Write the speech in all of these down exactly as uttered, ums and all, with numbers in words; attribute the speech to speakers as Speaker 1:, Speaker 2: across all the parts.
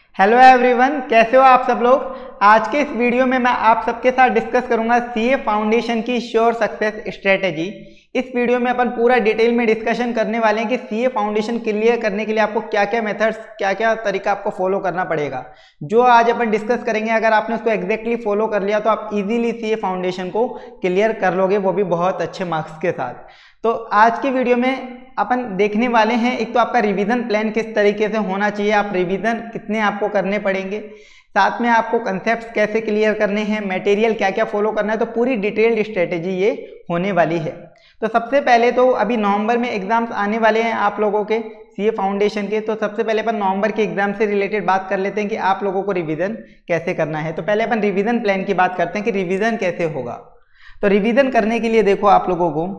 Speaker 1: Hello everyone, कैसे हो आप सब लोग। आज के इस वीडियो में मैं आप सबके साथ डिस्कस करूंगा सीए फाउंडेशन की श्योर सक्सेस स्ट्रेटेजी। इस वीडियो में अपन पूरा डिटेल में डिस्कशन करने वाले हैं कि सीए फाउंडेशन क्लियर करने के लिए आपको क्या क्या मेथड्स, क्या क्या तरीका आपको फॉलो करना पड़ेगा। जो आज अपन डिस्कस करेंगे, अगर आपने उसको एग्जैक्टली फॉलो कर लिया तो आप इजीली सीए फाउंडेशन को क्लियर कर लोगे, वो भी बहुत अच्छे मार्क्स के साथ। तो आज की वीडियो में अपन देखने वाले हैं, एक तो आपका रिवीजन प्लान किस तरीके से होना चाहिए, आप रिवीजन कितने आपको करने पड़ेंगे, साथ में आपको कंसेप्ट्स कैसे क्लियर करने हैं, मटेरियल क्या क्या फॉलो करना है। तो पूरी डिटेल्ड स्ट्रेटेजी ये होने वाली है। तो सबसे पहले तो अभी नवंबर में एग्जाम्स आने वाले हैं आप लोगों के सीए फाउंडेशन के। तो सबसे पहले अपन नवंबर के एग्जाम से रिलेटेड बात कर लेते हैं कि आप लोगों को रिवीजन कैसे करना है। तो पहले अपन रिवीजन प्लान की बात करते हैं कि रिवीजन कैसे होगा। तो रिवीजन करने के लिए देखो, आप लोगों को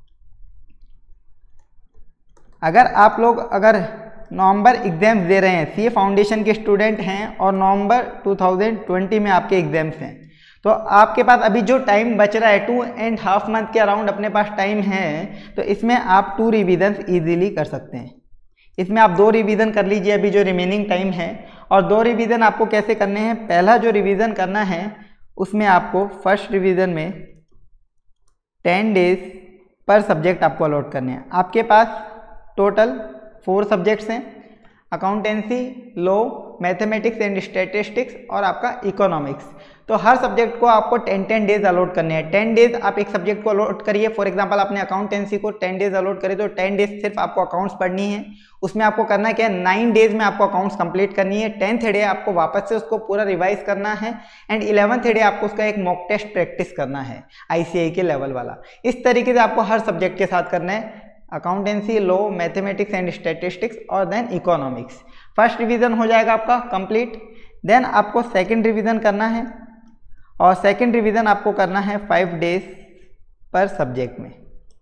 Speaker 1: अगर आप लोग अगर नवंबर एग्जाम्स दे रहे हैं, सीए फाउंडेशन के स्टूडेंट हैं और नवंबर दो हज़ार बीस में आपके एग्जाम्स हैं, तो आपके पास अभी जो टाइम बच रहा है, टू एंड हाफ मंथ के अराउंड अपने पास टाइम है। तो इसमें आप टू रिवीजन्स इजीली कर सकते हैं। इसमें आप दो रिवीजन कर लीजिए अभी जो रिमेनिंग टाइम है। और दो रिवीजन आपको कैसे करने हैं, पहला जो रिवीजन करना है उसमें आपको फर्स्ट रिवीजन में टेन डेज पर सब्जेक्ट आपको अलॉट करने हैं। आपके पास टोटल फोर सब्जेक्ट्स हैं, accountancy, law, mathematics and statistics और आपका इकोनॉमिक्स। तो हर सब्जेक्ट को आपको टेन टेन डेज अलॉट करने हैं। टेन डेज आप एक सब्जेक्ट को अलॉट करिए। फॉर एग्जांपल आपने अकाउंटेंसी को टेन डेज अलॉट करे तो टेन डेज सिर्फ आपको अकाउंट्स पढ़नी है। उसमें आपको करना क्या है, नाइन डेज में आपको अकाउंट्स कंप्लीट करनी है। टेंथ डे आपको वापस से उसको पूरा रिवाइज करना है एंड इलेवंथ डे आपको उसका एक मॉक टेस्ट प्रैक्टिस करना है आईसीएआई के लेवल वाला। इस तरीके से आपको हर सब्जेक्ट के साथ करना है, accountancy, law, mathematics and statistics और देन इकोनॉमिक्स। फर्स्ट रिवीजन हो जाएगा आपका कंप्लीट। देन आपको सेकंड रिवीजन करना है और सेकंड रिवीजन आपको करना है फाइव डेज पर सब्जेक्ट में।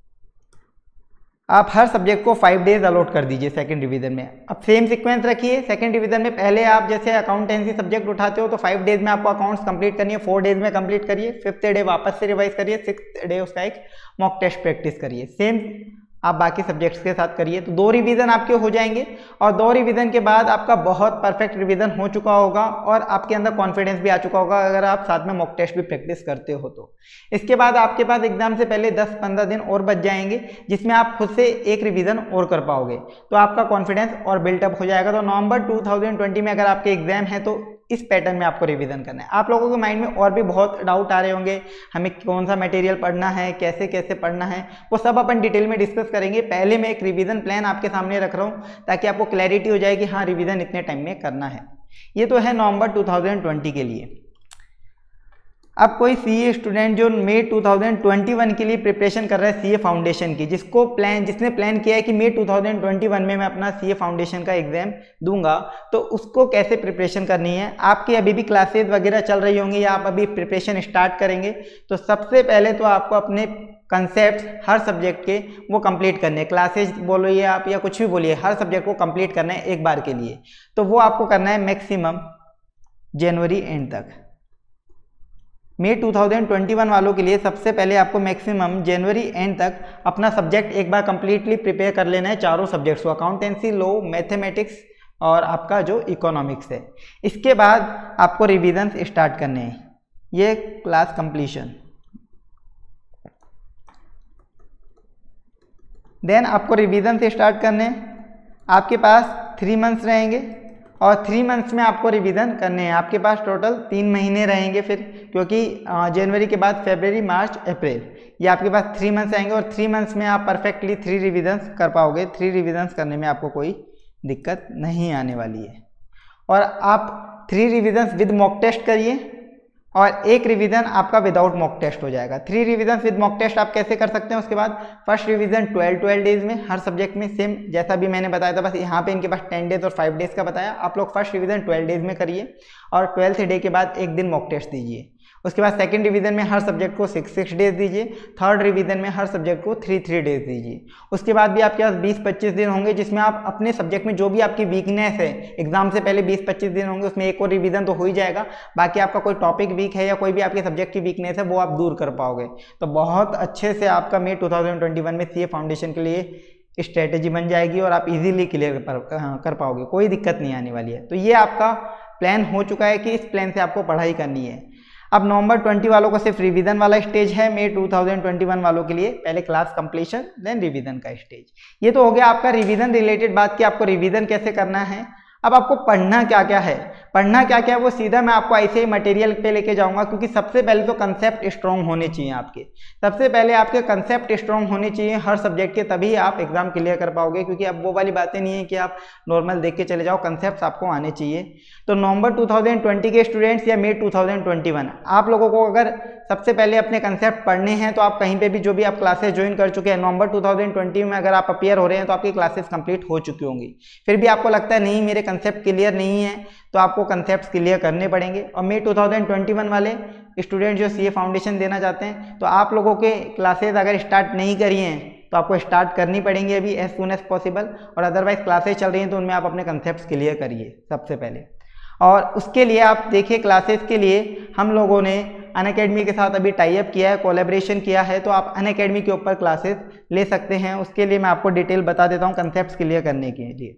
Speaker 1: आप हर सब्जेक्ट को फाइव डेज अलॉट कर दीजिए सेकंड रिवीजन में। अब सेम सीक्वेंस रखिए। सेकंड रिवीजन में पहले आप जैसे अकाउंटेंसी सब्जेक्ट उठाते हो तो फाइव डेज में आपको अकाउंट्स कंप्लीट करनी है, फोर डेज में कंप्लीट करिए, फिफ्थ डे वापस से रिवाइज करिए, सिक्स्थ डे उसका एक मॉक टेस्ट प्रैक्टिस करिए। सेम आप बाकी सब्जेक्ट्स के साथ करिए। तो दो रिवीजन आपके हो जाएंगे और दो रिवीजन के बाद आपका बहुत परफेक्ट रिवीजन हो चुका होगा और आपके अंदर कॉन्फिडेंस भी आ चुका होगा अगर आप साथ में मॉक टेस्ट भी प्रैक्टिस करते हो तो। इसके बाद आपके पास एग्जाम से पहले दस पंद्रह दिन और बच जाएंगे जिसमें आप खुद से एक रिवीजन और कर पाओगे, तो आपका कॉन्फिडेंस और बिल्टअप हो जाएगा। तो नवंबर दो हज़ार बीस में अगर आपके एग्जाम है तो इस पैटर्न में आपको रिवीजन करना है। आप लोगों के माइंड में और भी बहुत डाउट आ रहे होंगे, हमें कौन सा मटेरियल पढ़ना है, कैसे कैसे पढ़ना है, वो सब अपन डिटेल में डिस्कस करेंगे। पहले मैं एक रिवीजन प्लान आपके सामने रख रहा हूँ ताकि आपको क्लैरिटी हो जाए कि हाँ रिवीजन इतने टाइम में करना है। ये तो है नवंबर दो हज़ार बीस के लिए। अब कोई सीए स्टूडेंट जो मई दो हज़ार इक्कीस के लिए प्रिपरेशन कर रहा है सीए फाउंडेशन की, जिसको प्लान जिसने प्लान किया है कि मई दो हज़ार इक्कीस में मैं अपना सीए फाउंडेशन का एग्जाम दूंगा, तो उसको कैसे प्रिपरेशन करनी है। आपकी अभी भी क्लासेस वगैरह चल रही होंगी या आप अभी प्रिपरेशन स्टार्ट करेंगे, तो सबसे पहले तो आपको अपने कंसेप्ट हर सब्जेक्ट के वो कंप्लीट करने हैं। क्लासेज बोलिए आप या कुछ भी बोलिए, हर सब्जेक्ट को कंप्लीट करना है एक बार के लिए। तो वो आपको करना है मैक्सिमम जनवरी एंड तक। मई दो हज़ार इक्कीस वालों के लिए सबसे पहले आपको मैक्सिमम जनवरी एंड तक अपना सब्जेक्ट एक बार कंप्लीटली प्रिपेयर कर लेना है, चारों सब्जेक्ट्स को, अकाउंटेंसी, लॉ, मैथमेटिक्स और आपका जो इकोनॉमिक्स है। इसके बाद आपको रिवीजन स्टार्ट करने हैं, ये क्लास कंप्लीशन। देन आपको रिवीजन से स्टार्ट करने हैं। आपके पास थ्री मंथ्स रहेंगे और थ्री मंथ्स में आपको रिवीजन करने हैं। आपके पास टोटल तीन महीने रहेंगे फिर, क्योंकि जनवरी के बाद फरवरी, मार्च, अप्रैल, ये आपके पास थ्री मंथ्स आएंगे और थ्री मंथ्स में आप परफेक्टली थ्री रिवीजन्स कर पाओगे। थ्री रिवीजन्स करने में आपको कोई दिक्कत नहीं आने वाली है। और आप three revisions with mock test करिए और एक रिवीजन आपका विदाउट मॉक टेस्ट हो जाएगा। Three revision with mock test आप कैसे कर सकते हैं, उसके बाद first revision twelve twelve days में हर सब्जेक्ट में, सेम जैसा भी मैंने बताया था, बस यहाँ पे इनके पास टेन डेज और फाइव डेज का बताया। आप लोग फर्स्ट रिवीजन ट्वेल्व डेज में करिए और ट्वेल्थ डे के बाद एक दिन मॉक टेस्ट दीजिए। उसके बाद सेकंड रिवीजन में हर सब्जेक्ट को सिक्स सिक्स डेज दीजिए। थर्ड रिवीजन में हर सब्जेक्ट को थ्री थ्री डेज दीजिए। उसके बाद भी आपके पास बीस पच्चीस दिन होंगे जिसमें आप अपने सब्जेक्ट में जो भी आपकी वीकनेस है, एग्जाम से पहले बीस पच्चीस दिन होंगे, उसमें एक और रिवीजन तो हो ही जाएगा। बाकी आपका कोई टॉपिक वीक है या कोई भी आपके सब्जेक्ट की वीकनेस है वो आप दूर कर पाओगे। तो बहुत अच्छे से आपका मई दो हज़ार इक्कीस में सीए फाउंडेशन के लिए स्ट्रेटेजी बन जाएगी और आप इजीली क्लियर कर, कर पाओगे, कोई दिक्कत नहीं आने वाली है। तो ये आपका प्लान हो चुका है कि इस प्लान से आपको पढ़ाई करनी है। अब नवंबर ट्वेंटी वालों को सिर्फ रिवीजन वाला स्टेज है, मई टू थाउजेंड ट्वेंटी वन वालों के लिए पहले क्लास कंप्लीशन देन रिवीजन का स्टेज। ये तो हो गया आपका रिवीजन रिलेटेड बात कि आपको रिवीजन कैसे करना है। अब आपको पढ़ना क्या क्या है, पढ़ना क्या क्या है वो सीधा मैं आपको ऐसे ही मटेरियल पे लेके जाऊंगा, क्योंकि सबसे पहले तो कंसेप्ट स्ट्रॉन्ग होने चाहिए आपके, सबसे पहले आपके कंसेप्ट स्ट्रॉन्ग होने चाहिए हर सब्जेक्ट के, तभी आप एग्जाम क्लियर कर पाओगे। क्योंकि अब वो वाली बातें नहीं है कि आप नॉर्मल देख के चले जाओ, कंसेप्ट आपको आने चाहिए। तो नवंबर टू थाउजेंड ट्वेंटी के स्टूडेंट्स या मई टू थाउजेंड ट्वेंटी वन, आप लोगों को अगर सबसे पहले अपने कंसेप्ट पढ़ने हैं तो आप कहीं पे भी जो भी आप क्लासेस ज्वाइन कर चुके हैं नवंबर टू थाउजेंड ट्वेंटी में अगर आप अपियर हो रहे हैं तो आपकी क्लासेस कंप्लीट हो चुकी होंगी। फिर भी आपको लगता है नहीं मेरे कंसेप्ट क्लियर नहीं है, तो आपको कंसेप्ट क्लियर करने पड़ेंगे। और मई टू थाउजेंड ट्वेंटी वन वाले स्टूडेंट जो सीए फाउंडेशन देना चाहते हैं, तो आप लोगों के क्लासेस अगर स्टार्ट नहीं करी हैं तो आपको स्टार्ट करनी पड़ेंगी अभी एज सुन एज पॉसिबल, और अदरवाइज क्लासेस चल रही हैं तो उनमें आप अपने कंसेप्ट क्लियर करिए सबसे पहले। और उसके लिए आप देखिए क्लासेस के लिए हम लोगों ने अनअकैडमी के साथ अभी टाई अप किया है, कोलैबोरेशन किया है, तो आप अनअकैडमी के ऊपर क्लासेस ले सकते हैं। उसके लिए मैं आपको डिटेल बता देता हूँ कंसेप्ट क्लियर करने के लिए।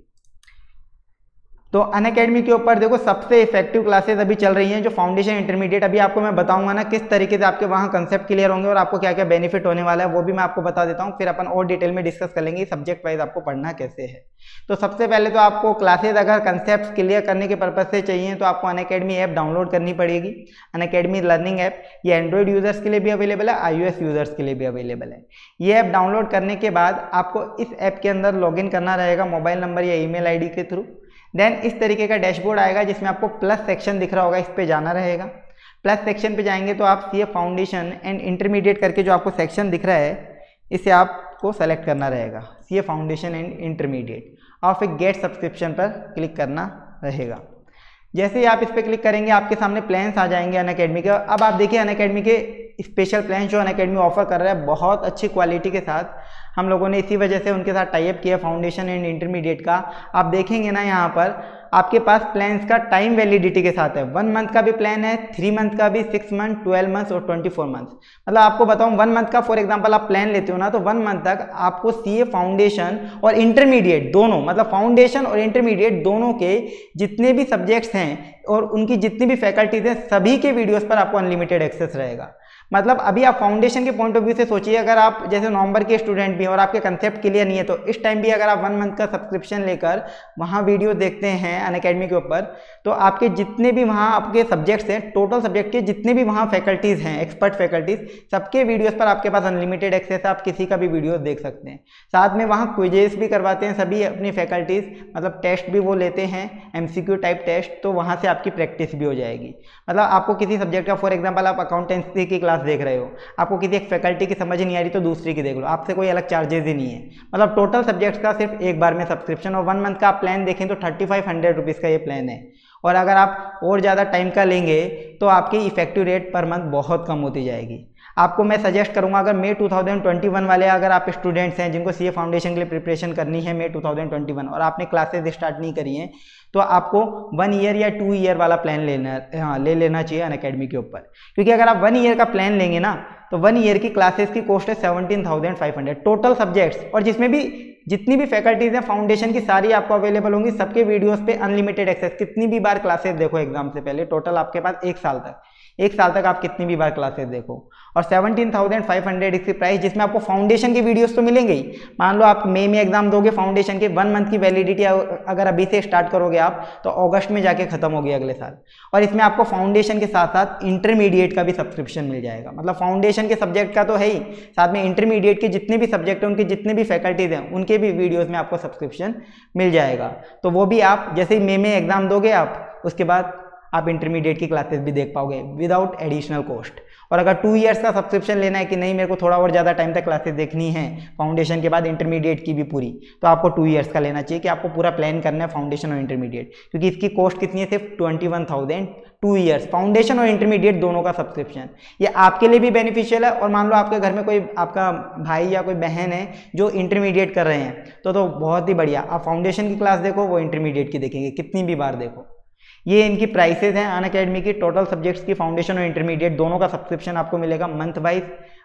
Speaker 1: तो अनअकैडमी के ऊपर देखो सबसे इफेक्टिव क्लासेस अभी चल रही हैं जो फाउंडेशन इंटरमीडिएट। अभी आपको मैं बताऊंगा ना किस तरीके से आपके वहाँ कंसेप्ट क्लियर होंगे और आपको क्या क्या बेनिफिट होने वाला है, वो भी मैं आपको बता देता हूँ। फिर अपन और डिटेल में डिस्कस कर लेंगे सब्जेक्ट वाइज आपको पढ़ना कैसे है। तो सबसे पहले तो आपको क्लासेज अगर कंसेप्ट क्लियर करने के पर्पज से चाहिए तो आपको अनअकैडमी ऐप डाउनलोड करनी पड़ेगी। अनअकैडमी लर्निंग ऐप ये एंड्रॉइड यूजर्स के लिए भी अवेलेबल है, आईओएस यूजर्स के लिए भी अवेलेबल है। ये ऐप डाउनलोड करने के बाद आपको इस ऐप के अंदर लॉगिन करना रहेगा मोबाइल नंबर या ईमेल आईडी के थ्रू। देन इस तरीके का डैशबोर्ड आएगा जिसमें आपको प्लस सेक्शन दिख रहा होगा, इस पे जाना रहेगा। प्लस सेक्शन पे जाएंगे तो आप सीए फाउंडेशन एंड इंटरमीडिएट करके जो आपको सेक्शन दिख रहा है इसे आपको सेलेक्ट करना रहेगा, सीए फाउंडेशन एंड इंटरमीडिएट, और फिर गेट सब्सक्रिप्शन पर क्लिक करना रहेगा। जैसे ही आप इस पर क्लिक करेंगे आपके सामने प्लान्स आ जाएंगे अनअकैडमी के। अब आप देखिए अनअकैडमी के स्पेशल प्लान जो अनअकैडमी ऑफर कर रहा है बहुत अच्छी क्वालिटी के साथ, हम लोगों ने इसी वजह से उनके साथ टाई अप किया फाउंडेशन एंड इंटरमीडिएट का। आप देखेंगे ना यहाँ पर आपके पास प्लान्स का टाइम वैलिडिटी के साथ है, वन मंथ का भी प्लान है, थ्री मंथ का भी, सिक्स मंथ, ट्वेल्व मंथ्स और ट्वेंटी फोर मंथ्स। मतलब आपको बताऊं वन मंथ का फॉर एग्जांपल आप प्लान लेते हो ना तो वन मंथ तक आपको सीए फाउंडेशन और इंटरमीडिएट दोनों, मतलब फाउंडेशन और इंटरमीडिएट दोनों के जितने भी सब्जेक्ट्स हैं और उनकी जितनी भी फैकल्टीज हैं सभी के वीडियोस पर आपको अनलिमिटेड एक्सेस रहेगा। मतलब अभी आप फाउंडेशन के पॉइंट ऑफ व्यू से सोचिए, अगर आप जैसे नवंबर के स्टूडेंट भी हैं और आपके कंसेप्ट क्लियर नहीं है तो इस टाइम भी अगर आप वन मंथ का सब्सक्रिप्शन लेकर वहाँ वीडियो देखते हैं अनअकैडमी के ऊपर, तो आपके जितने भी वहाँ आपके सब्जेक्ट्स हैं, टोटल सब्जेक्ट के जितने भी वहाँ फैकल्टीज़ हैं, एक्सपर्ट फैकल्टीज़, सबके वीडियोस पर आपके पास अनलिमिटेड एक्सेस है, आप किसी का भी वीडियो देख सकते हैं। साथ में वहाँ क्विजेस भी करवाते हैं सभी अपनी फैकल्टीज़, मतलब टेस्ट भी वो लेते हैं, एमसीक्यू टाइप टेस्ट, तो वहाँ से आपकी प्रैक्टिस भी हो जाएगी। मतलब आपको किसी सब्जेक्ट का फॉर एग्जाम्पल आप अकाउंटेंसी की क्लास देख रहे हो, आपको किसी एक फैकल्टी की समझ नहीं आ रही तो दूसरी की देख लो, आपसे कोई अलग चार्जेस ही नहीं है। मतलब टोटल सब्जेक्ट्स का सिर्फ एक बार में सब्सक्रिप्शन, और वन मंथ का आप प्लान देखें तो थर्टी फाइव हंड्रेड रुपीज़ का ये प्लान है। और अगर आप और ज़्यादा टाइम का लेंगे तो आपकी इफेक्टिव रेट पर मंथ बहुत कम होती जाएगी। आपको मैं सजेस्ट करूंगा अगर मई टू थाउजेंड ट्वेंटी वन वाले अगर आप स्टूडेंट्स हैं जिनको सीए फाउंडेशन के लिए प्रिपरेशन करनी है मई टू थाउजेंड ट्वेंटी वन और आपने क्लासेस स्टार्ट नहीं करी हैं, तो आपको वन ईयर या टू ईयर वाला प्लान लेना हाँ ले लेना चाहिए अनअकैडमी के ऊपर। क्योंकि अगर आप वन ईयर का प्लान लेंगे ना तो वन ईयर की क्लासेस की कॉस्ट है seventeen thousand five hundred total subjects, और जिसमें भी जितनी भी फैकल्टीज हैं फाउंडेशन की सारी आपको अवेलेबल होंगी, सबके वीडियोस पे अनलिमिटेड एक्सेस, कितनी भी बार क्लासेस देखो एग्जाम से पहले, टोटल आपके पास एक साल तक एक साल तक आप कितनी भी बार क्लासेस देखो। और सेवनटीन थाउजेंड फाइव हंड्रेड इसकी प्राइस, जिसमें आपको फाउंडेशन की वीडियोस तो मिलेंगे ही। मान लो आप मई में एग्जाम दोगे फाउंडेशन के, वन मंथ की वैलिडिटी अगर अभी से स्टार्ट करोगे आप तो अगस्त में जाके खत्म होगी अगले साल। और इसमें आपको फाउंडेशन के साथ साथ इंटरमीडिएट का भी सब्सक्रिप्शन मिल जाएगा। मतलब फाउंडेशन के सब्जेक्ट का तो है ही, साथ में इंटरमीडिएट के जितने भी सब्जेक्ट हैं उनके जितने भी फैकल्टीज हैं उनके भी वीडियोज में आपको सब्सक्रिप्शन मिल जाएगा। तो वो भी आप जैसे ही मई में एग्जाम दोगे आप, उसके बाद आप इंटरमीडिएट की क्लासेस भी देख पाओगे विदाउट एडिशनल कॉस्ट। और अगर टू इयर्स का सब्सक्रिप्शन लेना है कि नहीं मेरे को थोड़ा और ज़्यादा टाइम तक क्लासेस देखनी है फाउंडेशन के बाद इंटरमीडिएट की भी पूरी, तो आपको टू इयर्स का लेना चाहिए कि आपको पूरा प्लान करना है फाउंडेशन और इंटरमीडिएट, क्योंकि इसकी कॉस्ट कितनी है, सिर्फ twenty one thousand two years foundation और इंटरमीडिएट दोनों का सब्सक्रिप्शन। ये आपके लिए भी बेनिफिशियल है, और मान लो आपके घर में कोई आपका भाई या कोई बहन है जो इंटरमीडिएट कर रहे हैं तो तो बहुत ही बढ़िया, आप फाउंडेशन की क्लास देखो, वो इंटरमीडिएट की देखेंगे, कितनी भी बार देखो। ये इनकी प्राइसेस हैं अनअकैडमी की, टोटल सब्जेक्ट्स की फाउंडेशन और इंटरमीडिएट दोनों का सब्सक्रिप्शन आपको मिलेगा मंथ वाइज,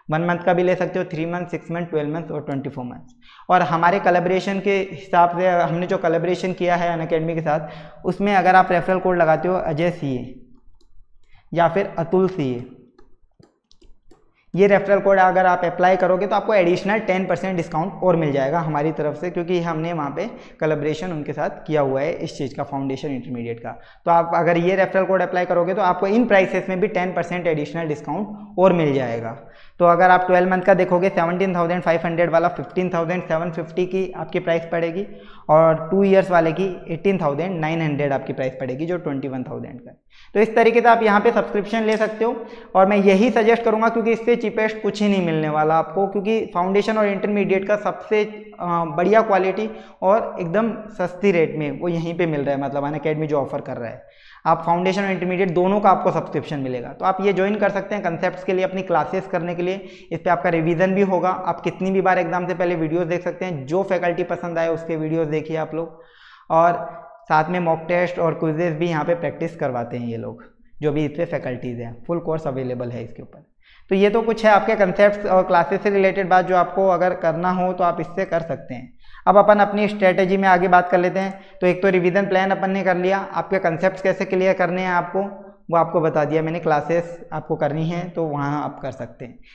Speaker 1: वन मंथ का भी ले सकते हो, three month, six month, twelve month और ट्वेंटी फोर मंथ। और हमारे कोलैबोरेशन के हिसाब से हमने जो कोलैबोरेशन किया है अनअकैडमी के साथ, उसमें अगर आप रेफरल कोड लगाते हो अजय सीए या फिर अतुल सीए, ये रेफरल कोड अगर आप अप्लाई करोगे तो आपको एडिशनल टेन परसेंट डिस्काउंट और मिल जाएगा हमारी तरफ से, क्योंकि हमने वहाँ पे कोलैबोरेशन उनके साथ किया हुआ है इस चीज़ का, फाउंडेशन इंटरमीडिएट का। तो आप अगर ये रेफरल कोड अप्लाई करोगे तो आपको इन प्राइसेस में भी टेन परसेंट एडिशनल डिस्काउंट और मिल जाएगा। तो अगर आप ट्वेल्व मंथ का देखोगे सेवनटीन थाउजेंड फाइव हंड्रेड वाला फिफ्टीन थाउजेंड सेवन फिफ्टी की आपकी प्राइस पड़ेगी, और टू इयर्स वाले की एटीन थाउजेंड नाइन हंड्रेड आपकी प्राइस पड़ेगी, जो ट्वेंटी वन थाउजेंड का। तो इस तरीके से आप यहाँ पे सब्सक्रिप्शन ले सकते हो, और मैं यही सजेस्ट करूँगा क्योंकि इससे चीपेस्ट कुछ ही नहीं मिलने वाला आपको, क्योंकि फाउंडेशन और इंटरमीडिएट का सबसे बढ़िया क्वालिटी और एकदम सस्ती रेट में वो यहीं पे मिल रहा है, मतलब अनअकैडमी जो ऑफर कर रहा है। आप फाउंडेशन और इंटरमीडिएट दोनों का आपको सब्सक्रिप्शन मिलेगा, तो आप ये ज्वाइन कर सकते हैं कंसेप्ट्स के लिए, अपनी क्लासेस करने के लिए। इस पर आपका रिवीजन भी होगा, आप कितनी भी बार एग्जाम से पहले वीडियोस देख सकते हैं, जो फैकल्टी पसंद आए उसके वीडियोस देखिए आप लोग, और साथ में मॉक टेस्ट और क्विजेस भी यहाँ पे प्रैक्टिस करवाते हैं ये लोग, जो भी इस पर फैकल्टीज़ हैं। फुल कोर्स अवेलेबल है इसके ऊपर। तो ये तो कुछ है आपके कंसेप्ट्स और क्लासेस से रिलेटेड बात, जो आपको अगर करना हो तो आप इससे कर सकते हैं। अब अपन अपनी स्ट्रेटेजी में आगे बात कर लेते हैं। तो एक तो रिवीजन प्लान अपन ने कर लिया, आपके कंसेप्ट्स कैसे क्लियर करने हैं आपको वो आपको बता दिया मैंने, क्लासेस आपको करनी है तो वहाँ आप कर सकते हैं।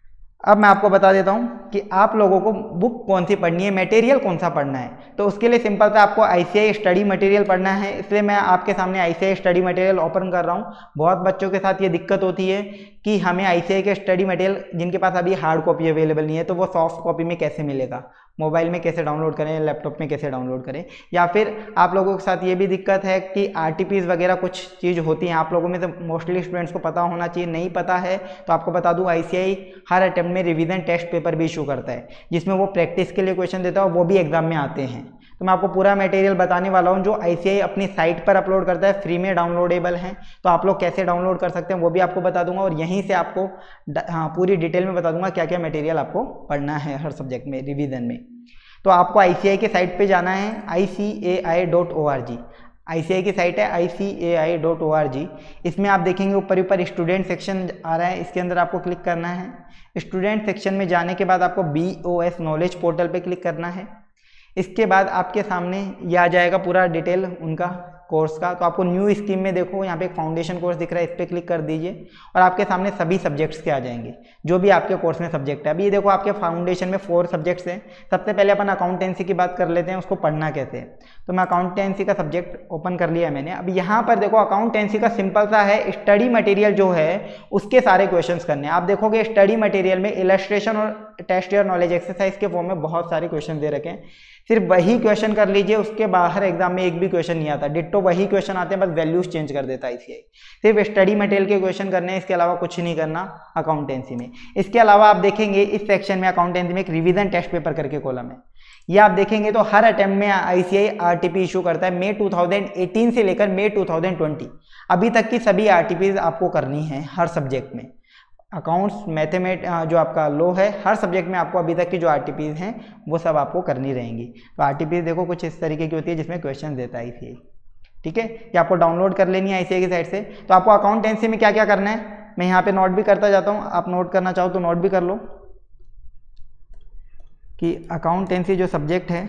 Speaker 1: अब मैं आपको बता देता हूँ कि आप लोगों को बुक कौन सी पढ़नी है, मटेरियल कौन सा पढ़ना है। तो उसके लिए सिंपल सा आपको आईसीआई स्टडी मटेरियल पढ़ना है, इसलिए मैं आपके सामने आईसीआई स्टडी मटेरियल ओपन कर रहा हूँ। बहुत बच्चों के साथ ये दिक्कत होती है कि हमें आईसीआई के स्टडी मटेरियल जिनके पास अभी हार्ड कॉपी अवेलेबल नहीं है, तो वो सॉफ्ट कॉपी में कैसे मिलेगा, मोबाइल में कैसे डाउनलोड करें, लैपटॉप में कैसे डाउनलोड करें। या फिर आप लोगों के साथ ये भी दिक्कत है कि आरटीपीज वगैरह कुछ चीज़ होती हैं, आप लोगों में से मोस्टली स्टूडेंट्स को पता होना चाहिए, नहीं पता है तो आपको बता दूं आईसीआई हर अटेम्प्ट में रिवीजन टेस्ट पेपर भी इशू करता है, जिसमें वो प्रैक्टिस के लिए क्वेश्चन देता है और वो भी एग्जाम में आते हैं। तो मैं आपको पूरा मटेरियल बताने वाला हूँ जो आईसीआई अपनी साइट पर अपलोड करता है, फ्री में डाउनलोडेबल है, तो आप लोग कैसे डाउनलोड कर सकते हैं वो भी आपको बता दूंगा, और यहीं से आपको हाँ पूरी डिटेल में बता दूंगा क्या क्या मटेरियल आपको पढ़ना है हर सब्जेक्ट में रिवीजन में। तो आपको आईसीआई के साइट पे जाना है, I C A I dot O R G. ICAI की साइट है I C A I dot O R जी। इसमें आप देखेंगे ऊपर ऊपर स्टूडेंट सेक्शन आ रहा है, इसके अंदर आपको क्लिक करना है। स्टूडेंट सेक्शन में जाने के बाद आपको B O S knowledge portal पे क्लिक करना है। इसके बाद आपके सामने ये आ जाएगा पूरा डिटेल उनका कोर्स का। तो आपको न्यू स्कीम में देखो यहाँ पे एक फाउंडेशन कोर्स दिख रहा है, इस पर क्लिक कर दीजिए और आपके सामने सभी सब्जेक्ट्स के आ जाएंगे जो भी आपके कोर्स में सब्जेक्ट है। अभी ये देखो आपके फाउंडेशन में फोर सब्जेक्ट्स हैं। सबसे पहले अपन अकाउंटेंसी की बात कर लेते हैं, उसको पढ़ना कैसे है। तो मैं अकाउंटेंसी का सब्जेक्ट ओपन कर लिया है मैंने। अब यहाँ पर देखो अकाउंटेंसी का सिंपल सा है, स्टडी मटेरियल जो है उसके सारे क्वेश्चंस करने हैं। आप देखोगे स्टडी मटेरियल में इलस्ट्रेशन और टेस्ट योर नॉलेज एक्सरसाइज के फॉर्म में बहुत सारे क्वेश्चन दे रखे हैं, सिर्फ वही क्वेश्चन कर लीजिए, उसके बाहर एग्जाम में एक भी क्वेश्चन नहीं आता। डिट्टो वही क्वेश्चन आते हैं, बस वैल्यूज चेंज कर देता है आईसीआई। सिर्फ स्टडी मटेरियल के क्वेश्चन करने हैं, इसके अलावा कुछ नहीं करना अकाउंटेंसी में। इसके अलावा आप देखेंगे इस सेक्शन में अकाउंटेंसी में एक रिवीजन टेस्ट पेपर करके कॉलम है, ये आप देखेंगे तो हर अटेम्प्ट में आईसीआई आरटीपी इशू करता है। मई टू थाउजेंड एटीन से लेकर मई टू थाउजेंड ट्वेंटी अभी तक की सभी आरटीपीज आपको करनी है हर सब्जेक्ट में। अकाउंट्स, मैथमेट जो आपका लो है, हर सब्जेक्ट में आपको अभी तक की जो आरटीपीज हैं वो सब आपको करनी रहेंगी। तो आरटीपीज देखो कुछ इस तरीके की होती है जिसमें क्वेश्चन देता है आईसीआई, ठीक है। ये आपको डाउनलोड कर लेनी है आईसीआई की साइड से। तो आपको अकाउंटेंसी में क्या क्या करना है मैं यहाँ पे नोट भी करता जाता हूँ, आप नोट करना चाहो तो नोट भी कर लो कि अकाउंटेंसी जो सब्जेक्ट है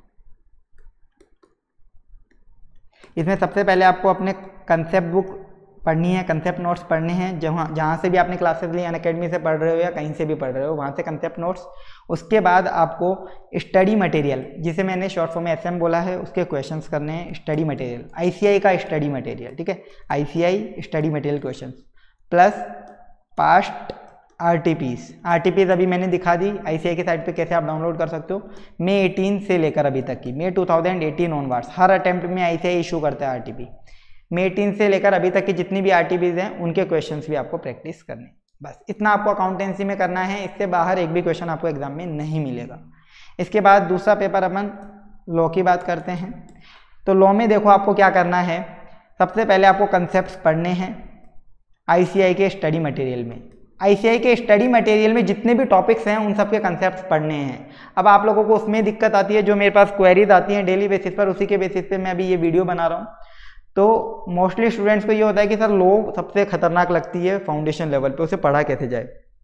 Speaker 1: इसमें सबसे पहले आपको अपने कंसेप्ट बुक पढ़नी है, कंसेप्ट नोट्स पढ़ने हैं, जहाँ जहाँ से भी आपने क्लासेस ली अनअकैडमी से पढ़ रहे हो या कहीं से भी पढ़ रहे हो वहाँ से कंसेप्ट नोट्स। उसके बाद आपको स्टडी मटेरियल, जिसे मैंने शॉर्ट फॉर्म में एसएम बोला है, उसके क्वेश्चंस करने हैं। स्टडी मटेरियल आईसीआई का स्टडी मटेरियल, ठीक है, ICAI study material questions plus past RTPs. RTPs अभी मैंने दिखा दी आईसीआई की साइट पे कैसे आप डाउनलोड कर सकते हो। मई एटीन से लेकर अभी तक की, मई टू थाउजेंड एटीन ऑनवर्ड्स हर अटेम्प्ट में आईसीआई इशू करता है आरटीपी। मई एटीन से लेकर अभी तक की जितनी भी आरटीपीज हैं उनके क्वेश्चंस भी आपको प्रैक्टिस करने, बस इतना आपको अकाउंटेंसी में करना है। इससे बाहर एक भी क्वेश्चन आपको एग्जाम में नहीं मिलेगा। इसके बाद दूसरा पेपर अपन लॉ की बात करते हैं। तो लॉ में देखो आपको क्या करना है, सबसे पहले आपको कंसेप्ट्स पढ़ने हैं आईसीआई के स्टडी मटेरियल में। आईसीआई के स्टडी मटेरियल में जितने भी टॉपिक्स हैं उन सब के कंसेप्ट्स पढ़ने हैं। अब आप लोगों को उसमें दिक्कत आती है, जो मेरे पास क्वेरीज आती हैं डेली बेसिस पर, उसी के बेसिस पे मैं अभी ये वीडियो बना रहा हूँ। तो मोस्टली स्टूडेंट्स को ये होता है कि सर लॉ सबसे खतरनाक लगती है फाउंडेशन लेवल पे, उसे पढ़ा कैसे जाए।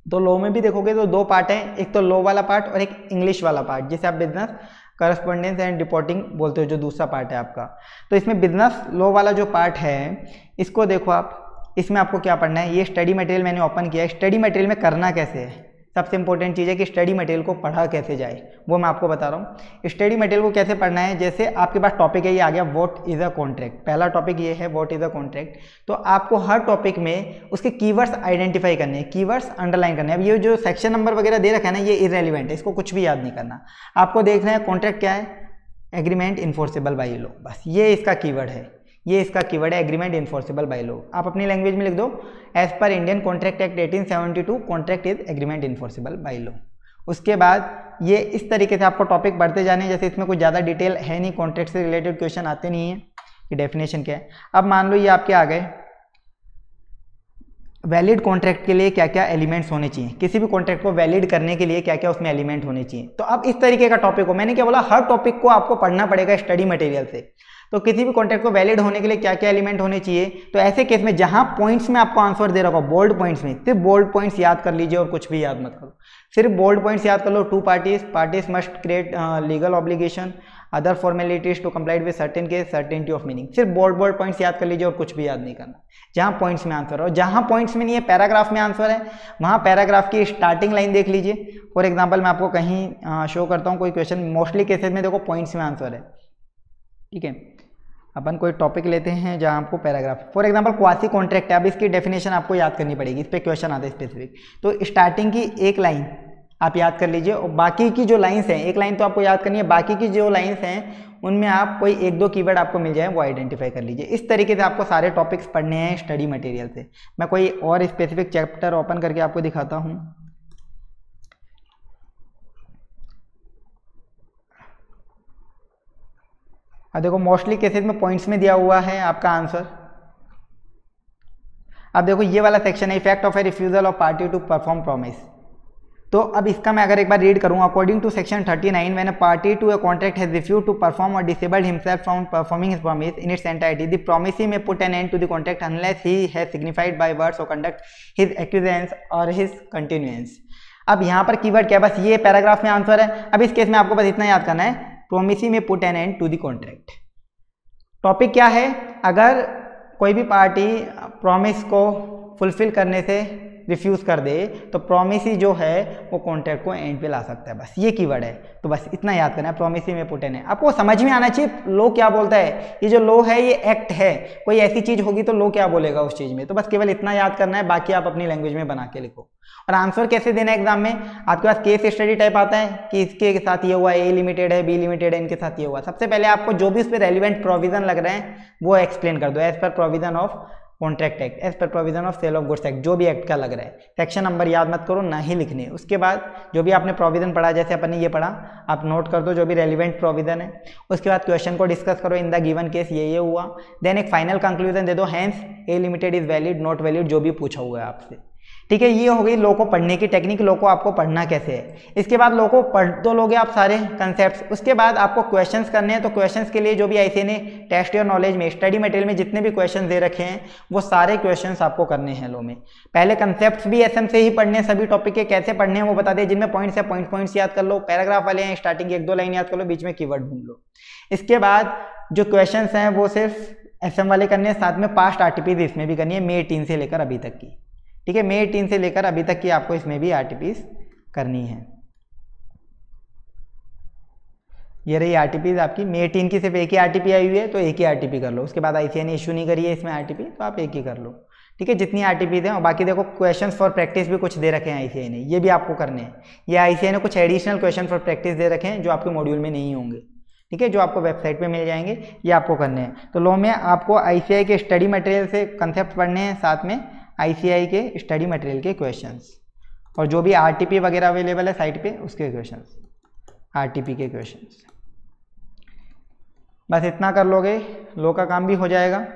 Speaker 1: तो लॉ में भी देखोगे तो दो पार्ट हैं, एक तो लॉ वाला पार्ट और एक इंग्लिश वाला पार्ट, जिसे आप बिजनेस करस्पॉन्डेंस एंड रिपोर्टिंग बोलते हो, जो दूसरा पार्ट है आपका। तो इसमें बिजनेस लॉ वाला जो पार्ट है इसको देखो आप, इसमें आपको क्या पढ़ना है, ये स्टडी मटेरियल मैंने ओपन किया है। स्टडी मटेरियल में करना कैसे है, सबसे इंपॉर्टेंट चीज़ है कि स्टडी मटेरियल को पढ़ा कैसे जाए, वो मैं आपको बता रहा हूँ। स्टडी मटेरियल को कैसे पढ़ना है, जैसे आपके पास टॉपिक है, ये आ गया व्हाट इज़ अ कॉन्ट्रैक्ट, पहला टॉपिक ये है व्हाट इज़ अ कॉन्ट्रैक्ट। तो आपको हर टॉपिक में उसके कीवर्ड्स आइडेंटिफाई करने हैं, कीवर्ड्स अंडरलाइन करने हैं। अब ये जो सेक्शन नंबर वगैरह दे रखा है ना, ये इररेलेवेंट है, इसको कुछ भी याद नहीं करना। आपको देखना है कॉन्ट्रैक्ट क्या है, एग्रीमेंट इन्फोर्सेबल बाय लॉ, बस ये इसका कीवर्ड है, ये इसका कीवर्ड है एग्रीमेंट इन्फोर्सेबल बाय लॉ। आप अपनी लैंग्वेज में लिख दो, as per Indian contract act eighteen seventy two contract is agreement enforceable by law. उसके बाद ये इस तरीके से आपको टॉपिक बढ़ते जाने, जैसे इसमें कुछ ज़्यादा डिटेल है नहीं, कॉन्ट्रैक्ट से रिलेटेड क्वेश्चन आते नहीं है कि डेफिनेशन क्या है। अब मान लो ये आपके आ गए वैलिड कॉन्ट्रैक्ट के लिए क्या क्या एलिमेंट्स होने चाहिए, किसी भी कॉन्ट्रैक्ट को वैलिड करने के लिए क्या क्या उसमें एलिमेंट होने चाहिए। तो अब इस तरीके का टॉपिक हो, मैंने क्या बोला, हर टॉपिक को आपको पढ़ना पड़ेगा स्टडी मटेरियल से। तो किसी भी कॉन्ट्रैक्ट को वैलिड होने के लिए क्या क्या एलिमेंट होने चाहिए, तो ऐसे केस में जहां पॉइंट्स में आपको आंसर दे रखा हो, बोल्ड पॉइंट्स में, सिर्फ बोल्ड पॉइंट्स याद कर लीजिए और कुछ भी याद मत करो, सिर्फ बोल्ड पॉइंट्स याद कर लो। Two parties, parties must create legal obligation, other formalities to comply with certain case, certainty of meaning, सिर्फ बोल्ड बोल्ड पॉइंट्स याद कर लीजिए और कुछ भी याद नहीं करना। जहां पॉइंट्स में आंसर हो, जहां पॉइंट्स में नहीं है, पैराग्राफ में आंसर है, वहां पैराग्राफ की स्टार्टिंग लाइन देख लीजिए। फॉर एग्जाम्पल मैं आपको कहीं शो करता हूँ कोई क्वेश्चन, मोस्टली केसेस में देखो पॉइंट्स में आंसर है, ठीक है। अपन कोई टॉपिक लेते हैं जहां आपको paragraph, for example quasi contract है, अब इसकी डेफिनेशन आपको याद करनी पड़ेगी, इस पे क्वेश्चन आते हैं स्पेसिफिक। तो स्टार्टिंग की एक लाइन आप याद कर लीजिए और बाकी की जो लाइंस हैं, एक लाइन तो आपको याद करनी है, बाकी की जो लाइंस हैं उनमें आप कोई एक दो कीवर्ड आपको मिल जाए वो आइडेंटिफाई कर लीजिए। इस तरीके से आपको सारे टॉपिक्स पढ़ने हैं स्टडी मटेरियल से। मैं कोई और स्पेसिफिक चैप्टर ओपन करके आपको दिखाता हूँ। अब देखो मोस्टली केसेस में पॉइंट्स में दिया हुआ है आपका आंसर। अब देखो ये वाला सेक्शन है, effect of a refusal of party to perform promise. तो अब इसका मैं अगर एक बार रीड करूँ, according to section thirty nine, when a party to a contract has refused to perform और disabled himself from performing his promise in its entirety, the promisee may put an end to the contract unless he has signified by words और conduct his acquiescence और his continuance. अब यहाँ पर keyword क्या है, बस ये पैराग्राफ में आंसर है। अब इस केस में आपको बस इतना याद करना है, promisee may put an end to the contract. Topic क्या है, अगर कोई भी पार्टी प्रॉमिस को फुलफिल करने से रिफ्यूज कर दे तो प्रोमिसी जो है वो कॉन्ट्रैक्ट को एंड पे ला सकता है, बस ये कीवर्ड है। तो बस इतना याद करना है, प्रोमिसी में पुट एन है। आपको समझ में आना चाहिए लो क्या बोलता है, ये जो लो है ये एक्ट है, कोई ऐसी चीज होगी तो लो क्या बोलेगा उस चीज में। तो बस केवल इतना याद करना है, बाकी आप अपनी लैंग्वेज में बना के लिखो। और आंसर कैसे देना है एग्जाम में, आपके पास केस स्टडी टाइप आता है कि इसके साथ ये हुआ, ए लिमिटेड है, बी लिमिटेड है, इनके साथ ये हुआ। सबसे पहले आपको जो भी उस पर रेलिवेंट प्रोविजन लग रहे हैं वो एक्सप्लेन कर दो, as per provision of contract act, as per provision of sale of goods act, जो भी एक्ट का लग रहा है। सेक्शन नंबर याद मत करो, ना ही लिखने। उसके बाद जो भी आपने प्रोविजन पढ़ा, जैसे अपन ने ये पढ़ा, आप नोट कर दो जो भी रेलिवेंट प्रोविजन है। उसके बाद क्वेश्चन को डिस्कस करो, इन द गिवन केस ये ये हुआ। देन एक फाइनल कंक्लूजन दे दो, hence A limited is valid, not valid, जो भी पूछा हुआ है आपसे। ठीक है, ये हो गई लो को पढ़ने की टेक्निक, लो को आपको पढ़ना कैसे है। इसके बाद लो को पढ़ तो लोगे आप सारे कंसेप्ट्स, उसके बाद आपको क्वेश्चंस करने हैं। तो क्वेश्चंस के लिए जो भी आईसीए ने टेस्ट योर नॉलेज में स्टडी मटेरियल में जितने भी क्वेश्चन दे रखे हैं वो सारे क्वेश्चंस आपको करने हैं लो में। पहले कंसेप्ट्स भी एसएम से ही पढ़ने हैं, सभी टॉपिक के कैसे पढ़ने हैं वो बता दें। जिनमें पॉइंट्स है पॉइंट पॉइंट्स याद कर लो, पैराग्राफ वाले हैं स्टार्टिंग एक दो लाइन याद कर लो, बीच में कीवर्ड ढूंढ लो। इसके बाद जो क्वेश्चन हैं वो सिर्फ एसएम वाले करने हैं, साथ में पास्ट आरटीपीज इसमें भी करनी है, मे एटीन से लेकर अभी तक की। ठीक है, मे एटीन से लेकर अभी तक की आपको इसमें भी आरटीपीज करनी है। ये रही आरटीपीज आपकी, मे एटीन की सिर्फ एक ही आरटीपी आई हुई है तो एक ही आरटीपी कर लो। उसके बाद आईसीए ने इशू नहीं करी है इसमें आरटीपी, तो आप एक ही कर लो। ठीक है, जितनी आरटीपीज हैं। और बाकी देखो क्वेश्चंस फॉर प्रैक्टिस भी कुछ दे रखे हैं आईसीए ने, ये भी आपको करने हैं। ये आईसीए ने कुछ एडिशनल क्वेश्चन फॉर प्रैक्टिस दे रखे हैं जो आपके मॉड्यूल में नहीं होंगे। ठीक है, जो आपको वेबसाइट पे मिल जाएंगे, ये आपको करने हैं। तो लो में आपको आईसीआई के स्टडी मटेरियल से कंसेप्ट पढ़ने हैं, साथ में आईसीआई के स्टडी मटेरियल के क्वेश्चंस, और जो भी आरटीपी वगैरह अवेलेबल है साइट पे उसके क्वेश्चंस, आरटीपी के क्वेश्चंस। बस इतना कर लोगे, लो का काम भी हो जाएगा।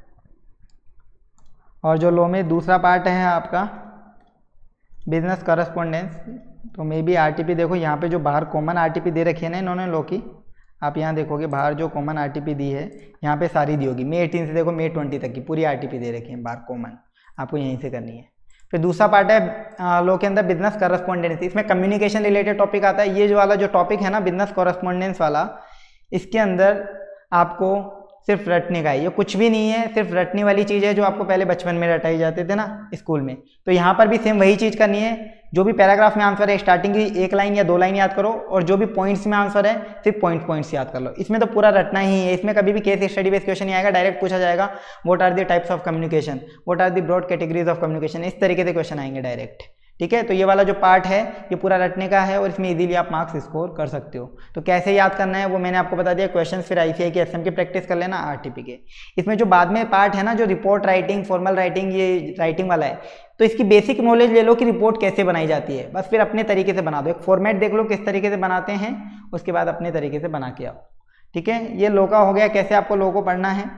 Speaker 1: और जो लो में दूसरा पार्ट है आपका बिजनेस करस्पॉन्डेंस, तो मे बी आरटीपी देखो यहाँ पे जो बाहर कॉमन आरटीपी दे रखी है ना इन्होंने लो की, आप यहाँ देखोगे बाहर जो कॉमन आरटीपी दी है यहाँ पे सारी दी होगी। मे एटीन से देखो मे ट्वेंटी तक की पूरी आरटीपी दे रखी है बाहर कॉमन, आपको यहीं से करनी है। फिर दूसरा पार्ट है लॉ के अंदर बिजनेस कॉरेस्पॉन्डेंस, इसमें कम्युनिकेशन रिलेटेड टॉपिक आता है। ये जो वाला जो टॉपिक है ना बिजनेस कॉरेस्पॉन्डेंस वाला, इसके अंदर आपको सिर्फ रटने का है, ये कुछ भी नहीं है, सिर्फ रटने वाली चीज़ है जो आपको पहले बचपन में रटाई जाते थे ना स्कूल में। तो यहाँ पर भी सेम वही चीज़ करनी है, जो भी पैराग्राफ में आंसर है स्टार्टिंग की एक लाइन या दो लाइन याद करो, और जो भी पॉइंट्स में आंसर है सिर्फ पॉइंट पॉइंट्स याद कर लो। इसमें तो पूरा रटना ही है, इसमें कभी भी केस स्टडी बेस्ड क्वेश्चन नहीं आएगा, डायरेक्ट पूछा जाएगा what are the types of communication, what are the broad categories of communication, इस तरीके से क्वेश्चन आएंगे डायरेक्ट। ठीक है, तो ये वाला जो पार्ट है ये पूरा रटने का है और इसमें इजीली आप मार्क्स स्कोर कर सकते हो। तो कैसे याद करना है वो मैंने आपको बता दिया, क्वेश्चंस फिर आईसीआई के एसएम की प्रैक्टिस कर लेना, आरटीपी के। इसमें जो बाद में पार्ट है ना जो रिपोर्ट राइटिंग, फॉर्मल राइटिंग, ये राइटिंग वाला है, तो इसकी बेसिक नॉलेज ले लो कि रिपोर्ट कैसे बनाई जाती है, बस फिर अपने तरीके से बना दो, एक फॉर्मेट देख लो किस तरीके से बनाते हैं, उसके बाद अपने तरीके से बना के आओ। ठीक है, ये लो का हो गया कैसे आपको लो को पढ़ना है।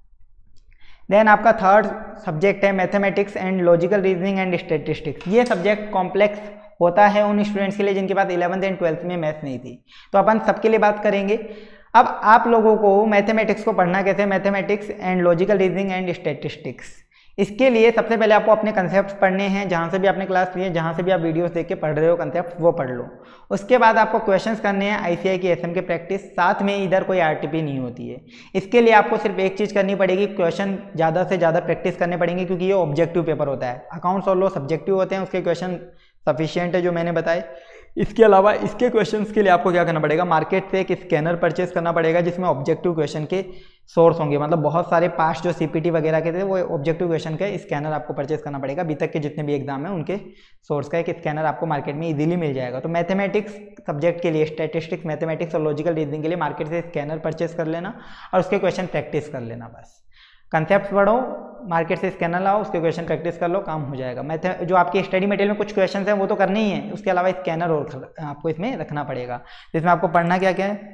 Speaker 1: देन आपका थर्ड सब्जेक्ट है mathematics and logical reasoning and statistics. ये सब्जेक्ट कॉम्प्लेक्स होता है उन स्टूडेंट्स के लिए जिनके पास इलेवंथ एंड ट्वेल्थ में मैथ्स नहीं थी, तो अपन सबके लिए बात करेंगे। अब आप लोगों को मैथमेटिक्स को पढ़ना कैसे, mathematics and logical reasoning and statistics, इसके लिए सबसे पहले आपको अपने कंसेप्ट पढ़ने हैं, जहाँ से भी आपने क्लास ली है, जहाँ से भी आप वीडियोस देख के पढ़ रहे हो कंसेप्ट वो पढ़ लो। उसके बाद आपको क्वेश्चंस करने हैं आईसीआई की एसएम के प्रैक्टिस, साथ में इधर कोई आरटीपी नहीं होती है। इसके लिए आपको सिर्फ एक चीज़ करनी पड़ेगी, क्वेश्चन ज़्यादा से ज़्यादा प्रैक्टिस करने पड़ेंगे, क्योंकि ये ऑब्जेक्टिव पेपर होता है। अकाउंट्स और लो सब्जेक्टिव होते हैं, उसके क्वेश्चन सफिशियंट है जो मैंने बताए। इसके अलावा इसके क्वेश्चंस के लिए आपको क्या करना पड़ेगा, मार्केट से एक स्कैनर परचेस करना पड़ेगा जिसमें ऑब्जेक्टिव क्वेश्चन के सोर्स होंगे, मतलब बहुत सारे पास्ट जो सीपीटी वगैरह के थे वो ऑब्जेक्टिव क्वेश्चन के स्कैनर आपको परचेस करना पड़ेगा। अभी तक के जितने भी एग्जाम है उनके सोर्स का एक स्कैनर आपको मार्केट में इजीली मिल जाएगा। तो मैथमेटिक्स सब्जेक्ट के लिए, स्टैटिस्टिक्स, मैथमेटिक्स और लॉजिकल रीजनिंग के लिए मार्केट से स्कैनर परचेस कर लेना और उसके क्वेश्चन प्रैक्टिस कर लेना। बस कंसेप्ट पढ़ो, मार्केट से स्कैनर लाओ, उसके क्वेश्चन प्रैक्टिस कर लो, काम हो जाएगा। मैथ जो आपकी स्टडी मटेरियल में कुछ क्वेश्चन हैं वो तो करने ही है, उसके अलावा स्कैनर और आपको इसमें रखना पड़ेगा। तो इसमें आपको पढ़ना क्या क्या है,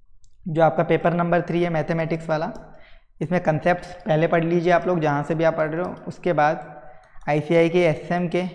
Speaker 1: जो आपका पेपर नंबर थ्री है मैथमेटिक्स वाला, इसमें कंसेप्ट पहले पढ़ लीजिए आप लोग जहाँ से भी आप पढ़ रहे हो। उसके बाद आईसीआई के एसएम के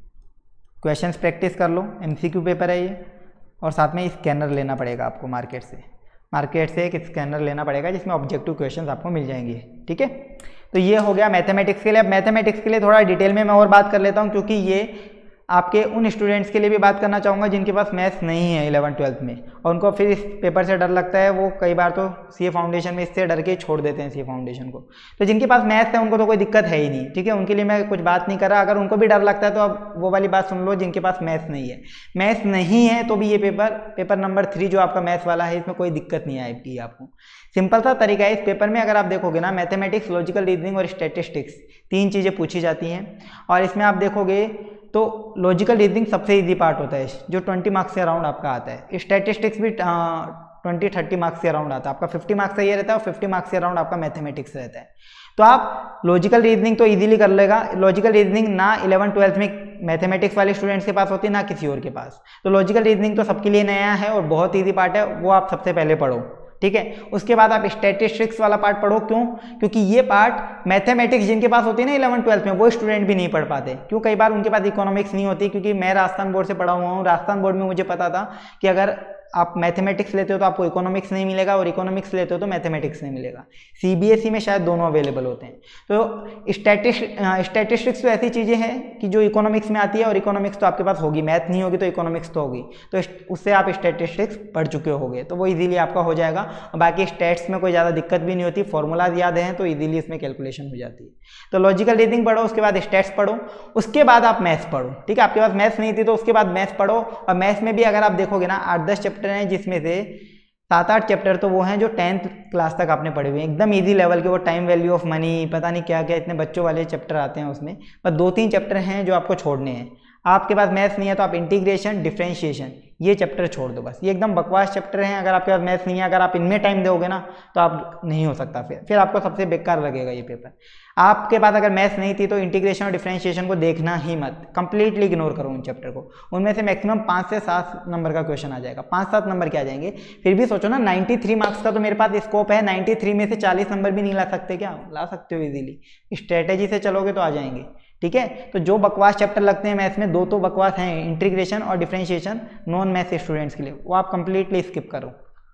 Speaker 1: क्वेश्चंस प्रैक्टिस कर लो, एमसीक्यू पेपर है ये, और साथ में स्कैनर लेना पड़ेगा आपको मार्केट से। मार्केट से एक स्कैनर लेना पड़ेगा जिसमें ऑब्जेक्टिव क्वेश्चंस आपको मिल जाएंगे। ठीक है, तो ये हो गया मैथमेटिक्स के लिए। अब मैथमेटिक्स के लिए थोड़ा डिटेल में मैं और बात कर लेता हूँ, क्योंकि ये आपके उन स्टूडेंट्स के लिए भी बात करना चाहूँगा जिनके पास मैथ्स नहीं है इलेवन ट्वेल्थ में, और उनको फिर इस पेपर से डर लगता है। वो कई बार तो सीए फाउंडेशन में इससे डर के छोड़ देते हैं सीए फाउंडेशन को। तो जिनके पास मैथ्स है उनको तो कोई दिक्कत है ही नहीं, ठीक है, उनके लिए मैं कुछ बात नहीं कर रहा। अगर उनको भी डर लगता है तो अब वो वाली बात सुन लो जिनके पास मैथ्स नहीं है। मैथ्स नहीं है तो भी ये पेपर पेपर नंबर थ्री जो आपका मैथ्स वाला है, इसमें कोई दिक्कत नहीं आएगी आपको। सिंपल सा तरीका है इस पेपर में, अगर आप देखोगे ना मैथमेटिक्स, लॉजिकल रीजनिंग और स्टैटिस्टिक्स तीन चीज़ें पूछी जाती हैं, और इसमें आप देखोगे तो लॉजिकल रीजनिंग सबसे इजी पार्ट होता है जो ट्वेंटी मार्क्स से अराउंड आपका आता है। स्टैटिस्टिक्स भी ट्वेंटी थर्टी मार्क्स से अराउंड आता है आपका, फिफ्टी मार्क्स से ये रहता है और फिफ्टी मार्क्स से अराउंड आपका मैथमेटिक्स रहता है। तो आप लॉजिकल रीजनिंग तो इजीली कर लेगा। लॉजिकल रीजनिंग ना इलेवन ट्वेल्थ में मैथमेटिक्स वाले स्टूडेंट्स के पास होती है ना किसी और के पास, तो लॉजिकल रीजनिंग तो सबके लिए नया है और बहुत ईजी पार्ट है, वो आप सबसे पहले पढ़ो। ठीक है, उसके बाद आप स्टैटिस्टिक्स वाला पार्ट पढ़ो। क्यों? क्योंकि ये पार्ट मैथमेटिक्स जिनके पास होती है ना इलेवन ट्वेल्थ में, वो स्टूडेंट भी नहीं पढ़ पाते। क्यों? कई बार उनके पास इकोनॉमिक्स नहीं होती, क्योंकि मैं राजस्थान बोर्ड से पढ़ा हुआ हूँ। राजस्थान बोर्ड में मुझे पता था कि अगर आप मैथमेटिक्स लेते हो तो आपको इकोनॉमिक्स नहीं मिलेगा, और इकोनॉमिक्स लेते हो तो मैथमेटिक्स नहीं मिलेगा। सीबीएसई में शायद दोनों अवेलेबल होते हैं। तो स्टैटिस्टिक्स तो ऐसी चीज़ें हैं कि जो इकोनॉमिक्स में आती है, और इकोनॉमिक्स तो आपके पास होगी, मैथ नहीं होगी तो इकोनॉमिक्स तो होगी, तो उससे आप स्टैटिस्टिक्स पढ़ चुके होगे, तो वो इजीली आपका हो जाएगा। और बाकी स्टैट्स में कोई ज़्यादा दिक्कत भी नहीं होती, फॉर्मूलाज याद हैं तो इजीली इसमें कैलकुलेशन हो जाती है। तो लॉजिकल रीजनिंग पढ़ो, उसके बाद स्टैट्स पढ़ो, उसके बाद आप मैथ्स पढ़ो। ठीक है, आपके पास मैथ्स नहीं थी तो उसके बाद मैथ्स पढ़ो। और मैथ्स में भी अगर आप देखोगे ना आठ दस चैप्टर हैं, जिसमें से सात आठ चैप्टर तो वो हैं जो टेंथ क्लास तक आपने पढ़े हुए हैं, एकदम इजी लेवल के। वो टाइम वैल्यू ऑफ मनी, पता नहीं क्या क्या इतने बच्चों वाले चैप्टर आते हैं उसमें, पर दो तीन चैप्टर हैं जो आपको छोड़ने हैं। आपके पास मैथ्स नहीं है तो आप इंटीग्रेशन, डिफरेंशिएशन, ये चैप्टर छोड़ दो बस। ये एकदम बकवास चैप्टर हैं, अगर आपके पास मैथ्स नहीं है, अगर आप इनमें टाइम दोगे ना तो आप नहीं हो सकता, फिर फिर आपको सबसे बेकार लगेगा ये पेपर। आपके पास अगर मैथ्स नहीं थी तो इंटीग्रेशन और डिफरेंशिएशन को देखना ही मत, कंप्लीटली इग्नोर करो उन चैप्टर को। उनमें से मैक्सिमम पाँच से सात नंबर का क्वेश्चन आ जाएगा, पाँच सात नंबर के आ जाएंगे। फिर भी सोचो ना तिरानवे मार्क्स का तो मेरे पास स्कोप है, तिरानवे में से चालीस नंबर भी नहीं ला सकते क्या? ला सकते हो इजीली, स्ट्रेटेजी से चलोगे तो आ जाएंगे। ठीक है, तो जो बकवास चैप्टर लगते हैं मैथ्स में, दो तो बकवास हैं, इंटीग्रेशन और डिफरेंशिएशन, नॉन मैथ्स स्टूडेंट्स के लिए, वो आप कंप्लीटली स्किप करो।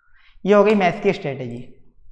Speaker 1: ये हो गई मैथ्स की स्ट्रेटेजी।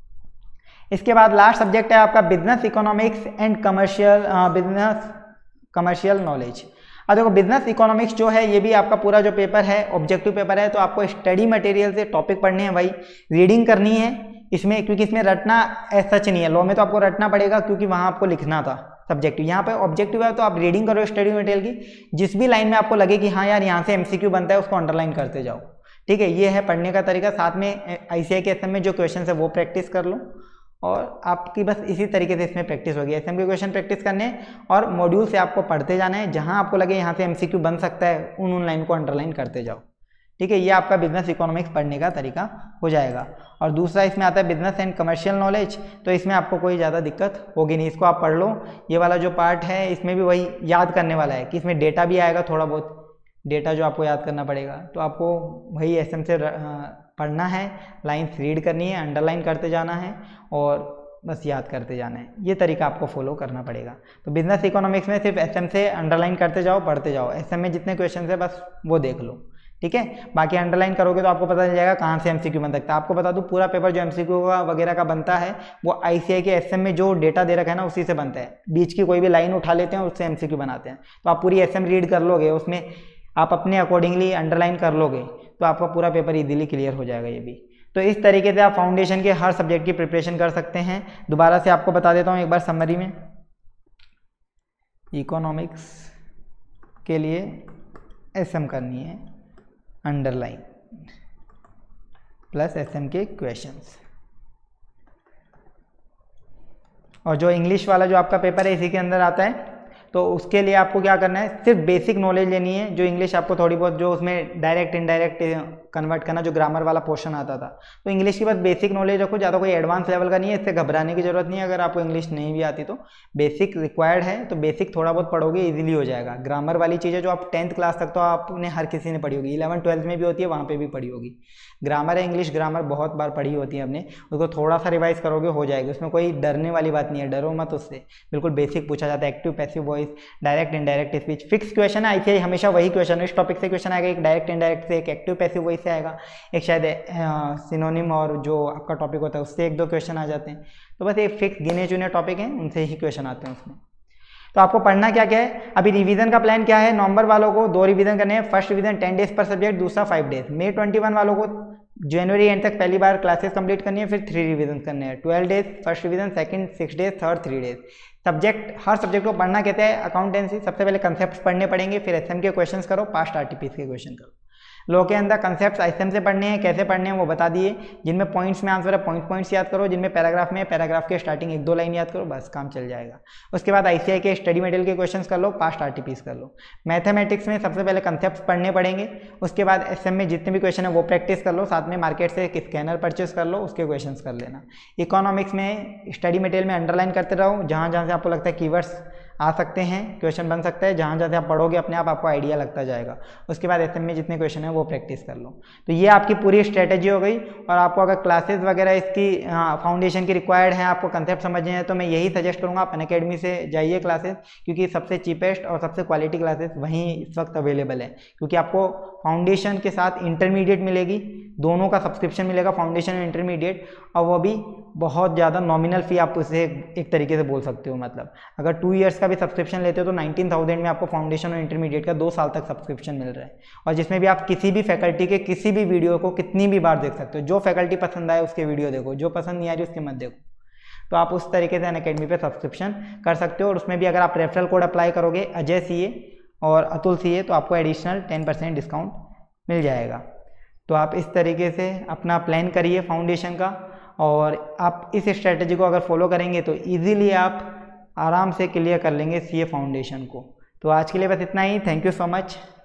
Speaker 1: इसके बाद लास्ट सब्जेक्ट है आपका business economics and commercial, business commercial knowledge. अब देखो बिजनेस इकोनॉमिक्स जो है ये भी आपका पूरा जो पेपर है ऑब्जेक्टिव पेपर है, तो आपको स्टडी मटेरियल से टॉपिक पढ़ने हैं भाई, रीडिंग करनी है इसमें, क्योंकि इसमें रटना ऐसा सच नहीं है। लॉ में तो आपको रटना पड़ेगा क्योंकि वहाँ आपको लिखना था सब्जेक्टिव, यहाँ पे ऑब्जेक्टिव है तो आप रीडिंग करो स्टडी मटेरियल की, जिस भी लाइन में आपको लगे कि हाँ यार यहाँ से एमसीक्यू बनता है उसको अंडरलाइन करते जाओ, ठीक है। ये है पढ़ने का तरीका। साथ में आईसीआई के एसएम में जो क्वेश्चन है वो प्रैक्टिस कर लो और आपकी बस इसी तरीके से इसमें प्रैक्टिस होगी। एसएम के क्वेश्चन प्रैक्टिस करने और मॉड्यूल से आपको पढ़ते जाना है, जहाँ आपको लगे यहाँ से एमसीक्यू बन सकता है उन उन लाइन को अंडरलाइन करते जाओ, ठीक है। ये आपका बिजनेस इकोनॉमिक्स पढ़ने का तरीका हो जाएगा। और दूसरा इसमें आता है बिजनेस एंड कमर्शियल नॉलेज, तो इसमें आपको कोई ज़्यादा दिक्कत होगी नहीं, इसको आप पढ़ लो। ये वाला जो पार्ट है इसमें भी वही याद करने वाला है कि इसमें डेटा भी आएगा, थोड़ा बहुत डेटा जो आपको याद करना पड़ेगा, तो आपको वही एसएम से पढ़ना है, लाइन्स रीड करनी है, अंडरलाइन करते जाना है और बस याद करते जाना है। ये तरीका आपको फॉलो करना पड़ेगा। तो बिजनेस इकोनॉमिक्स में सिर्फ एसएम से अंडरलाइन करते जाओ, पढ़ते जाओ, एसएम में जितने क्वेश्चन है बस वो देख लो, ठीक है। बाकी अंडरलाइन करोगे तो आपको पता चल जाएगा कहाँ से एमसीक्यू बन सकता है। आपको बता दूं पूरा पेपर जो एमसीक्यू का वगैरह का बनता है वो आईसीआई के एसएम में जो डेटा दे रखा है ना उसी से बनता है। बीच की कोई भी लाइन उठा लेते हैं उससे एमसीक्यू बनाते हैं। तो आप पूरी एसएम रीड कर लोगे, उसमें आप अपने अकॉर्डिंगली अंडरलाइन कर लोगे तो आपका पूरा पेपर इजीली क्लियर हो जाएगा ये भी। तो इस तरीके से आप फाउंडेशन के हर सब्जेक्ट की प्रिपरेशन कर सकते हैं। दोबारा से आपको बता देता हूँ एक बार समरी में, इकोनॉमिक्स के लिए एसएम करनी है अंडरलाइन प्लस एसएम के क्वेश्चंस, और जो इंग्लिश वाला जो आपका पेपर है इसी के अंदर आता है। तो उसके लिए आपको क्या करना है, सिर्फ बेसिक नॉलेज लेनी है। जो इंग्लिश आपको थोड़ी बहुत जो उसमें डायरेक्ट इनडायरेक्ट कन्वर्ट करना, जो ग्रामर वाला पोर्शन आता था, तो इंग्लिश की बस बेसिक नॉलेज रखो, ज़्यादा कोई एडवांस लेवल का नहीं है, इससे घबराने की जरूरत नहीं है। अगर आपको इंग्लिश नहीं भी आती तो बेसिक रिक्वायर्ड है, तो बेसिक थोड़ा बहुत पढ़ोगे इजीली हो जाएगा। ग्रामर वाली चीज़ें जो आप टेंथ क्लास तक तो आपने हर किसी ने पढ़ी होगी, इलेवन ट्वेल्थ में भी होती है, वहाँ पर भी पढ़ी होगी। ग्रामर है इंग्लिश ग्रामर बहुत बार पढ़ी होती है हमने, उसको थोड़ा सा रिवाइज करोगे हो जाएगी। उसमें कोई डरने वाली बात नहीं है, डरो मत उससे, बिल्कुल बेसिक पूछा जाता है। Active passive voice, direct indirect speech, fix question है आईसीआई हमेशा वही क्वेश्चन, इस टॉपिक से क्वेश्चन आएगा, एक डायरेक्ट इनडायरेक्ट से, एक एक्टिव पैसिव वॉइस से आएगा, एक शायद सिनोनिम और जो आपका टॉपिक होता है उससे एक दो क्वेश्चन आ जाते हैं। तो बस एक फिक्स गिने चुने टॉपिक हैं उनसे ही क्वेश्चन आते हैं उसमें। तो आपको पढ़ना क्या क्या है, अभी रिवीजन का प्लान क्या है। नवंबर वालों को दो रिवीजन करने हैं, फर्स्ट रिवीजन टेन डेज पर सब्जेक्ट, दूसरा फाइव डेज। मई ट्वेंटी वन वालों को जनवरी एंड तक पहली बार क्लासेस कंप्लीट करनी है, फिर थ्री रिवीजन करने हैं, twelve days first revision, second six days, third three days. Subject हर सब्जेक्ट को पढ़ना कहते हैं अकाउंटेंसी, सबसे पहले कंसेप्ट पढ़ने पड़ेंगे, फिर एसएम के क्वेश्चंस करो, पास्ट आरटीपीस के क्वेश्चन करो। लॉ के अंदर कंसेप्ट एसएम से पढ़ने हैं, कैसे पढ़ने हैं वो बता दिए। जिनमें पॉइंट्स में आंसर है पॉइंट पॉइंट्स याद करो, जिनमें पैराग्राफ में पैराग्राफ के स्टार्टिंग एक दो लाइन याद करो, बस काम चल जाएगा। उसके बाद आईसीआई के स्टडी मटेरियल के क्वेश्चंस कर लो, पास्ट आरटीपीस कर लो। मैथमेटिक्स में सबसे पहले कंसेप्ट पढ़ने पड़ेंगे, उसके बाद एसएम में जितने भी क्वेश्चन है वो प्रैक्टिस कर लो, साथ में मार्केट से एक स्कैनर परचेस कर लो, उसके क्वेश्चन कर लेना। इकोनॉमिक्स में स्टडी मटेरियल में अंडरलाइन करते रहो, जहाँ जहाँ से आपको लगता है कीवर्ड्स आ सकते हैं, क्वेश्चन बन सकता है, जहाँ जहाँ से आप पढ़ोगे अपने आप आपको आइडिया लगता जाएगा। उसके बाद एसएम में जितने क्वेश्चन है वो प्रैक्टिस कर लो। तो ये आपकी पूरी स्ट्रेटेजी हो गई। और आपको अगर क्लासेस वगैरह इसकी फाउंडेशन की रिक्वायर्ड है, आपको कंसेप्ट समझने हैं, तो मैं यही सजेस्ट करूँगा आप अनअकैडमी से जाइए क्लासेस, क्योंकि सबसे चीपेस्ट और सबसे क्वालिटी क्लासेस वहीं इस वक्त अवेलेबल है। क्योंकि आपको फाउंडेशन के साथ इंटरमीडिएट मिलेगी, दोनों का सब्सक्रिप्शन मिलेगा, फाउंडेशन और इंटरमीडिएट, और वो भी बहुत ज़्यादा नॉमिनल फ़ी आप उसे एक तरीके से बोल सकते हो। मतलब अगर टू इयर्स का भी सब्सक्रिप्शन लेते हो तो नाइनटीन थाउजेंड में आपको फाउंडेशन और इंटरमीडिएट का दो साल तक सब्सक्रिप्शन मिल रहा है, और जिसमें भी आप किसी भी फैकल्टी के किसी भी वीडियो को कितनी भी बार देख सकते हो। जो फैकल्टी पसंद आए उसके वीडियो देखो, जो पसंद नहीं आ रही उसके मत देखो। तो आप उस तरीके से अनअकैडमी पे सब्सक्रिप्शन कर सकते हो। और उसमें भी अगर आप रेफरल कोड अप्लाई करोगे अजय सीए और अतुल सीए, तो आपको एडिशनल टेन परसेंट डिस्काउंट मिल जाएगा। तो आप इस तरीके से अपना प्लान करिए फाउंडेशन का, और आप इस स्ट्रेटजी को अगर फॉलो करेंगे तो इजीली आप आराम से क्लियर कर लेंगे सीए फाउंडेशन को। तो आज के लिए बस इतना ही। Thank you so much.